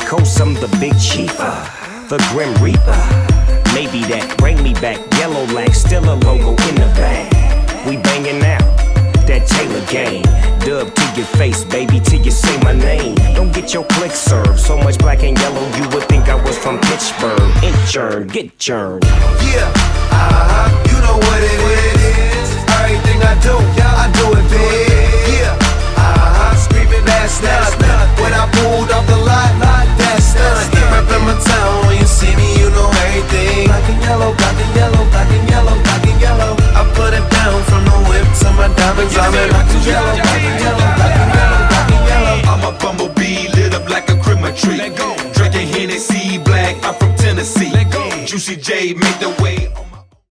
West Coast, I'm the big chiefer, the Grim Reaper. Maybe that, bring me back, yellow lack, still a logo in the bag. We banging out, that Taylor game. Dub to your face, baby, till you say my name. Don't get your click served, so much black and yellow, you would think I was from Pittsburgh. Inchurn, get churned. Yeah, you know what it is. Everything I do it big. Yeah, screaming that's nothing. When I pulled off the lot, that's nothing. Reppin' my town, when you see me, you know everything. Black and yellow, black and yellow, black and yellow, black and yellow. I put it down from the whip to my diamonds. I'm in black and yellow, black and yellow, black and yellow, black and yellow. I'm a bumblebee lit up like a Christmas tree. Drinking Hennessy black, I'm from Tennessee. Juicy J make the